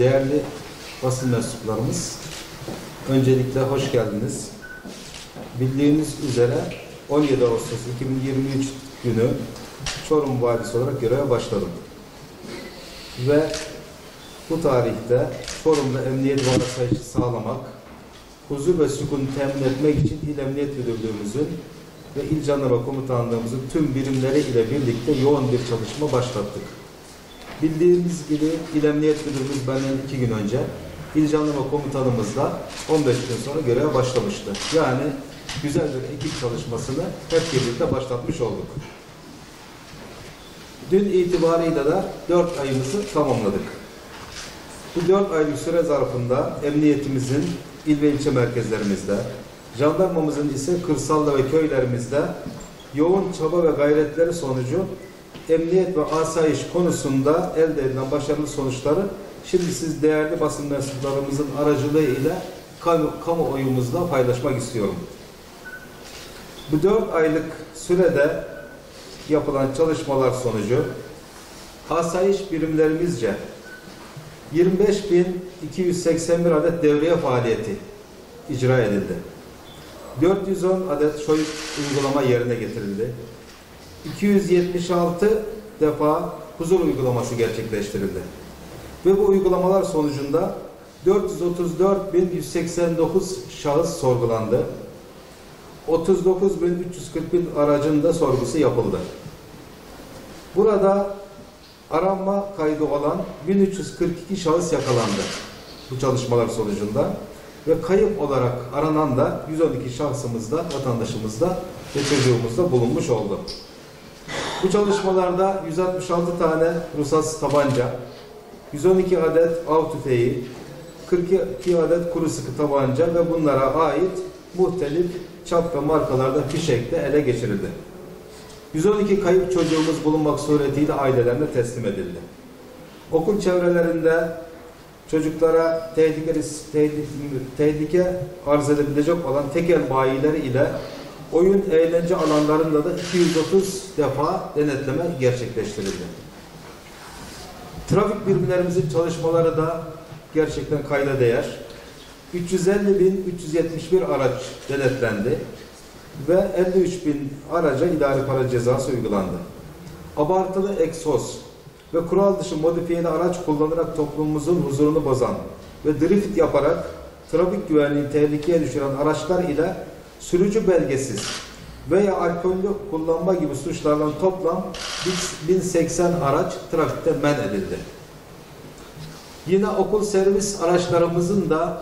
Değerli basın mensuplarımız, öncelikle hoş geldiniz. Bildiğiniz üzere 17 Ağustos 2023 günü Çorum Valisi olarak göreve başladım. Ve bu tarihte Çorum'da emniyet ve asayişi sağlamak, huzur ve sükun temin etmek için İl Emniyet Müdürlüğümüzün ve İl Jandarma Komutanlığımızın tüm birimleri ile birlikte yoğun bir çalışma başlattık. Bildiğimiz gibi İl Emniyet Müdürümüz benden 2 gün önce, İl Jandarma Komutanımızla 15 gün sonra göreve başlamıştı. Yani güzel bir ekip çalışmasını hep birlikte başlatmış olduk. Dün itibariyle de 4 ayımızı tamamladık. Bu 4 aylık süre zarfında emniyetimizin il ve ilçe merkezlerimizde, jandarmamızın ise kırsalda ve köylerimizde yoğun çaba ve gayretleri sonucu emniyet ve asayiş konusunda elde edilen başarılı sonuçları şimdi siz değerli basın mensuplarımızın aracılığıyla kamuoyumuzla paylaşmak istiyorum. Bu 4 aylık sürede yapılan çalışmalar sonucu asayiş birimlerimizce 25.281 adet devriye faaliyeti icra edildi. 410 adet soyut uygulama yerine getirildi. 276 defa huzur uygulaması gerçekleştirildi. Ve bu uygulamalar sonucunda 434.189 şahıs sorgulandı. 39.341 aracın da sorgusu yapıldı. Burada aranma kaydı olan 1342 şahıs yakalandı bu çalışmalar sonucunda ve kayıp olarak aranan da 112 şahsımızda, vatandaşımızda ve çocuğumuzda bulunmuş oldu. Bu çalışmalarda 166 tane ruhsatsız tabanca, 112 adet av tüfeği, 42 adet kuru sıkı tabanca ve bunlara ait muhtelif çap ve markalarda fişekte ele geçirildi. 112 kayıp çocuğumuz bulunmak suretiyle ailelerine teslim edildi. Okul çevrelerinde çocuklara tehlike arz edebilecek olan tekel bayileri ile oyun eğlence alanlarında da 230 defa denetleme gerçekleştirildi. Trafik birimlerimizin çalışmaları da gerçekten kayda değer. 350.371 araç denetlendi ve 53.000 araca idari para cezası uygulandı. Abartılı egzoz ve kural dışı modifiyeli araç kullanarak toplumumuzun huzurunu bozan ve drift yaparak trafik güvenliğini tehlikeye düşüren araçlar ile sürücü belgesiz veya alkollü kullanma gibi suçlardan toplam 1080 araç trafikte men edildi. Yine okul servis araçlarımızın da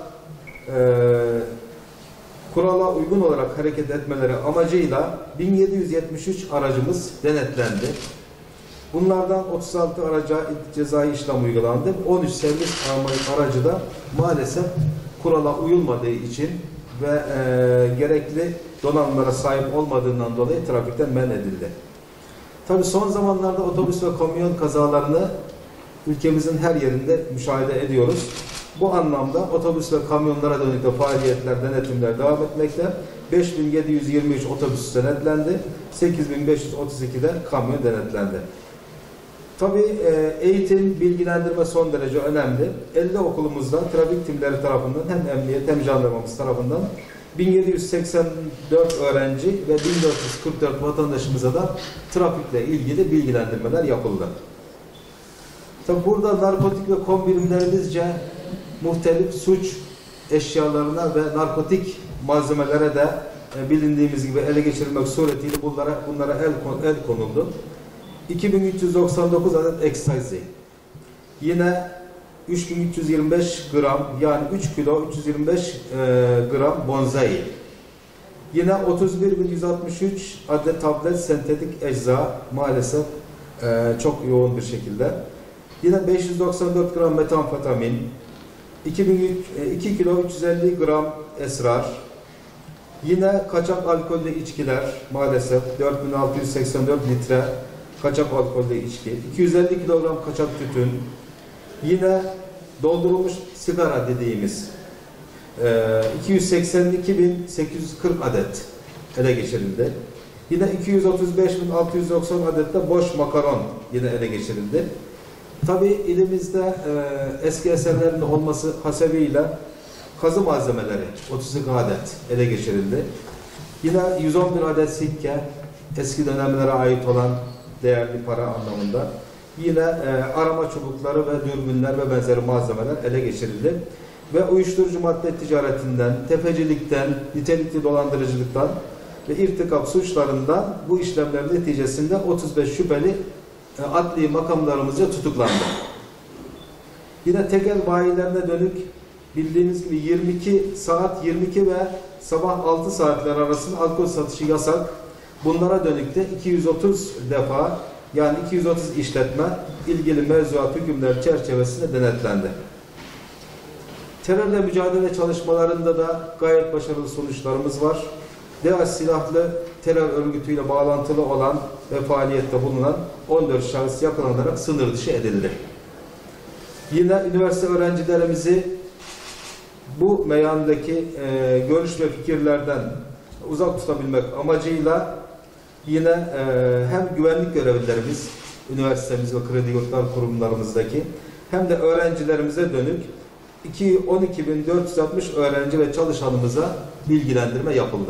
kurala uygun olarak hareket etmeleri amacıyla 1773 aracımız denetlendi. Bunlardan 36 araca cezai işlem uygulandı. 13 servis aracı da maalesef kurala uyulmadığı için ve gerekli donanımlara sahip olmadığından dolayı trafikten men edildi. Tabii son zamanlarda otobüs ve kamyon kazalarını ülkemizin her yerinde müşahede ediyoruz. Bu anlamda otobüs ve kamyonlara dönük de faaliyetler, denetimler devam etmekte. 5.723 otobüs denetlendi, 8.532'de kamyon denetlendi. Tabii eğitim, bilgilendirme son derece önemli. 50 okulumuzda trafik timleri tarafından hem emniyet hem jandarmamız tarafından 1784 öğrenci ve 1444 vatandaşımıza da trafikle ilgili bilgilendirmeler yapıldı. Tabii burada narkotik ve kom birimlerimizce muhtelif suç eşyalarına ve narkotik malzemelere de bilindiğimiz gibi ele geçirilmek suretiyle bunlara el konuldu. 2399 adet ecstasy, yine 3325 gram yani 3 kilo 325 gram bonzai, yine 31.163 adet tablet sentetik ecza maalesef çok yoğun bir şekilde, yine 594 gram metamfetamin, 2 kilo 350 gram esrar, yine kaçak alkollü içkiler maalesef 4684 litre kaçak alkollü içki, 250 kilogram kaçak tütün, yine doldurulmuş sigara dediğimiz 282.840 adet ele geçirildi. Yine 235.690 adet de boş makaron yine ele geçirildi. Tabii ilimizde eski eserlerin olması hasebiyle kazı malzemeleri 32 adet ele geçirildi. Yine 111 adet sikke, eski dönemlere ait olan değerli para anlamında. Yine arama çubukları ve dürbünler ve benzeri malzemeler ele geçirildi. Ve uyuşturucu madde ticaretinden, tefecilikten, nitelikli dolandırıcılıktan ve irtikap suçlarından bu işlemlerin neticesinde 35 şüpheli adli makamlarımızca tutuklandı. Yine tekel bayilerine dönük bildiğimiz gibi 22 ve sabah 6 saatler arasında alkol satışı yasak. Bunlara dönük de 230 defa yani 230 işletme ilgili mevzuat hükümler çerçevesinde denetlendi. Terörle mücadele çalışmalarında da gayet başarılı sonuçlarımız var. DAEŞ silahlı terör örgütüyle bağlantılı olan ve faaliyette bulunan 14 şahıs yakalanarak sınır dışı edildi. Yine üniversite öğrencilerimizi bu meyandaki görüş ve fikirlerden uzak tutabilmek amacıyla yine hem güvenlik görevlilerimiz, üniversitemiz ve kredi yurtlar kurumlarımızdaki hem de öğrencilerimize dönük 12.460 öğrenci ve çalışanımıza bilgilendirme yapıldı.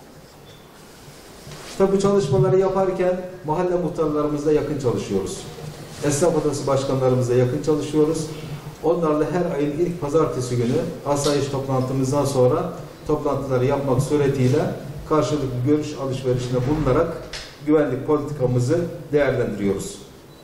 Tabi bu çalışmaları yaparken mahalle muhtarlarımızla yakın çalışıyoruz. Esnaf odası başkanlarımızla yakın çalışıyoruz. Onlarla her ayın ilk pazartesi günü asayiş toplantımızdan sonra toplantıları yapmak suretiyle karşılıklı görüş alışverişinde bulunarak güvenlik politikamızı değerlendiriyoruz.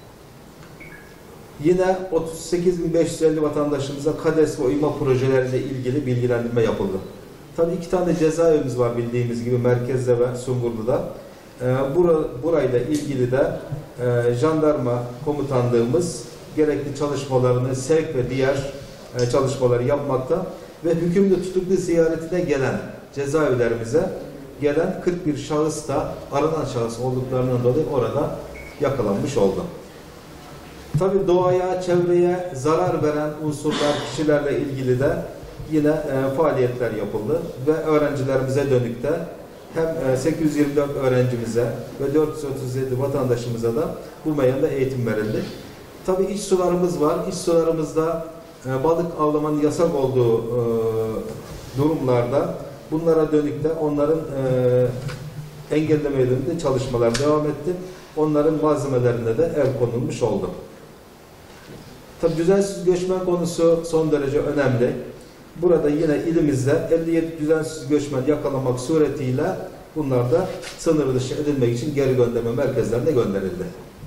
Yine 38.550 vatandaşımıza KADES ve uyma projeleriyle ilgili bilgilendirme yapıldı. Tabii 2 tane cezaevimiz var bildiğimiz gibi Merkez'de ve Sungurlu'da. Burayla ilgili de jandarma komutanlığımız gerekli çalışmalarını, sevk ve diğer çalışmaları yapmakta ve hükümlü tutuklu ziyaretine gelen cezaevlerimize gelen 41 şahıs da aranan şahıs olduklarından dolayı orada yakalanmış oldu. Tabii doğaya, çevreye zarar veren unsurlar, kişilerle ilgili de yine faaliyetler yapıldı ve öğrencilerimize dönük de hem 824 öğrencimize ve 437 vatandaşımıza da bu meyanda eğitim verildi. Tabii iç sularımız var. İç sularımızda balık avlamanın yasak olduğu durumlarda bunlara dönük de onların engellemeye dönük de çalışmalar devam etti. Onların malzemelerine de el konulmuş oldu. Tabii düzensiz göçmen konusu son derece önemli. Burada yine ilimizde 57 düzensiz göçmen yakalamak suretiyle bunlar da sınır dışı edilmek için geri gönderme merkezlerine gönderildi.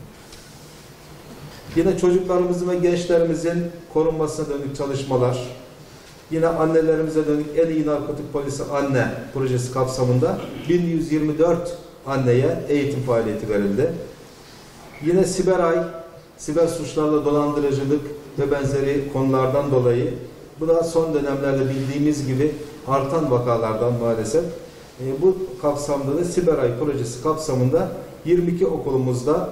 Yine çocuklarımızın ve gençlerimizin korunmasına dönük çalışmalar, yine annelerimize dönük en iyi narkotik polisi anne projesi kapsamında 1124 anneye eğitim faaliyeti verildi. Yine Siberay, siber suçlarla dolandırıcılık ve benzeri konulardan dolayı bu da son dönemlerde bildiğimiz gibi artan vakalardan maalesef. Bu kapsamda da Siberay projesi kapsamında 22 okulumuzda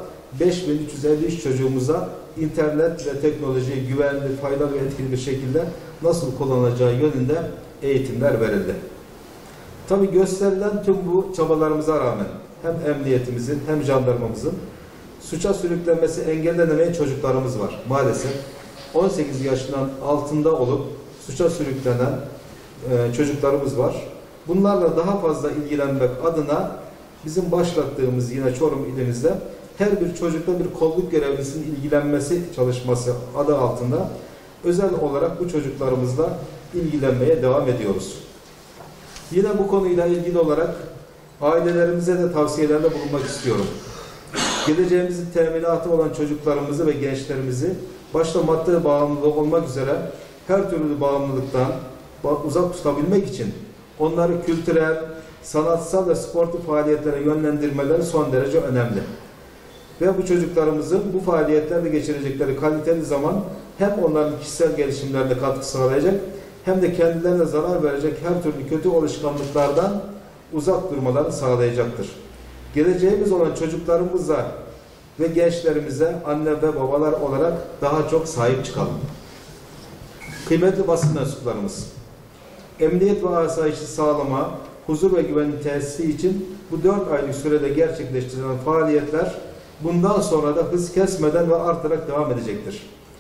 5353 çocuğumuza internet ve teknolojiyi güvenli, faydalı ve etkili bir şekilde nasıl kullanacağı yönünde eğitimler verildi. Tabii gösterilen tüm bu çabalarımıza rağmen hem emniyetimizin hem jandarmamızın suça sürüklenmesi engellenemeyen çocuklarımız var. Maalesef 18 yaşından altında olup suça sürüklenen çocuklarımız var. Bunlarla daha fazla ilgilenmek adına bizim başlattığımız yine Çorum ilimizde her bir çocukla bir kolluk görevlisinin ilgilenmesi çalışması adı altında özel olarak bu çocuklarımızla ilgilenmeye devam ediyoruz. Yine bu konuyla ilgili olarak ailelerimize de tavsiyelerde bulunmak istiyorum. Geleceğimizin teminatı olan çocuklarımızı ve gençlerimizi başta madde bağımlılığı olmak üzere her türlü bağımlılıktan uzak tutabilmek için onları kültürel, sanatsal ve sportif faaliyetlere yönlendirmeleri son derece önemli. Ve bu çocuklarımızın bu faaliyetlerde geçirecekleri kaliteli zaman hem onların kişisel gelişimlerine katkı sağlayacak hem de kendilerine zarar verecek her türlü kötü alışkanlıklardan uzak durmalarını sağlayacaktır. Geleceğimiz olan çocuklarımıza ve gençlerimize anne ve babalar olarak daha çok sahip çıkalım. Kıymetli basın mensuplarımız, emniyet ve asayişi sağlama, huzur ve güvenlik tesisi için bu 4 aylık sürede gerçekleştirilen faaliyetler bundan sonra da hız kesmeden ve artarak devam edecektir.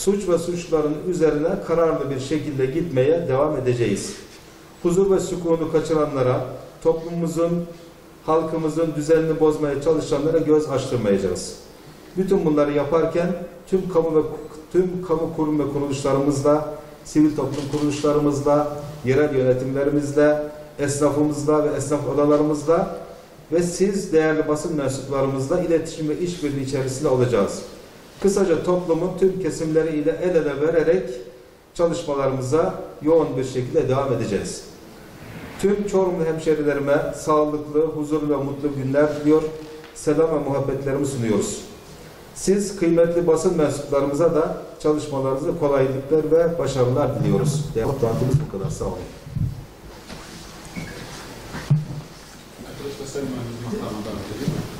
suç ve suçların üzerine kararlı bir şekilde gitmeye devam edeceğiz. Huzur ve sükûnu kaçıranlara, toplumumuzun, halkımızın düzenini bozmaya çalışanlara göz açtırmayacağız. Bütün bunları yaparken tüm kamu kurum ve kuruluşlarımızla, sivil toplum kuruluşlarımızla, yerel yönetimlerimizle, esnafımızla ve esnaf odalarımızla ve siz değerli basın mensuplarımızla iletişim ve işbirliği içerisinde olacağız. Kısaca toplumun tüm kesimleriyle el ele vererek çalışmalarımıza yoğun bir şekilde devam edeceğiz. Tüm Çorumlu hemşerilerime sağlıklı, huzurlu ve mutlu günler diliyor, selam ve muhabbetlerimi sunuyoruz. Siz kıymetli basın mensuplarımıza da çalışmalarınızda kolaylıklar ve başarılar diliyoruz. Toplantımız bu kadar. Sağ olun. Arkadaşlar Sayın Mühendis Makamı'ndan